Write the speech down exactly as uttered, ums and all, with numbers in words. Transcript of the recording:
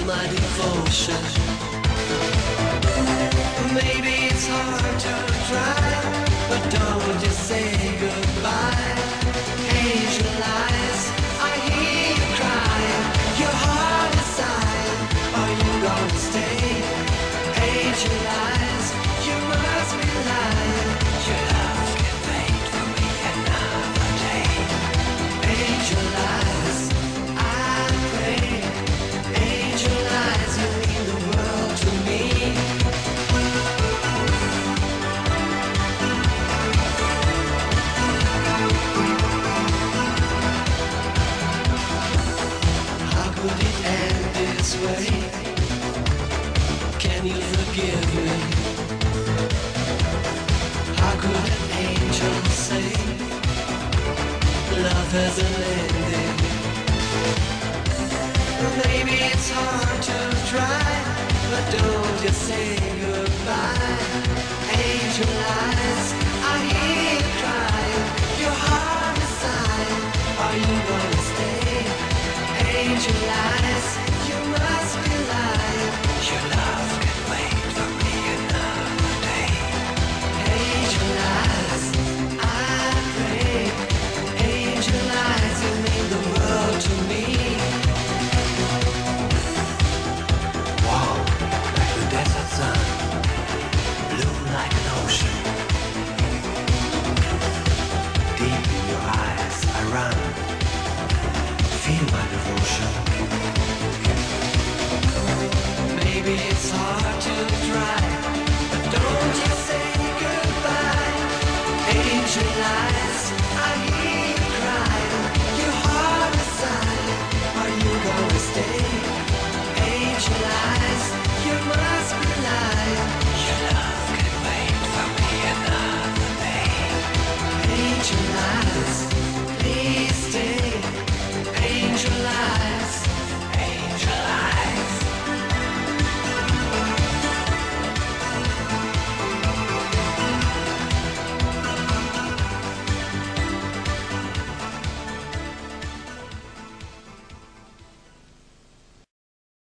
my devotion. Maybe it's hard to try, but don't just say goodbye. Angel eyes, I hear you cry. Your heart is sighing, are you gonna stay? Angel eyes, you must be lying. Your love can wait for me another day. Angel eyes, I pray. Angel eyes, you mean the world to me. How could it end this way? Can you forgive me? How could an angel say love hasn't ended? Maybe it's hard to try, but don't just say goodbye. Angel eyes, I hear you cry. Your heart is sighing, are you gonna stay? Angel eyes.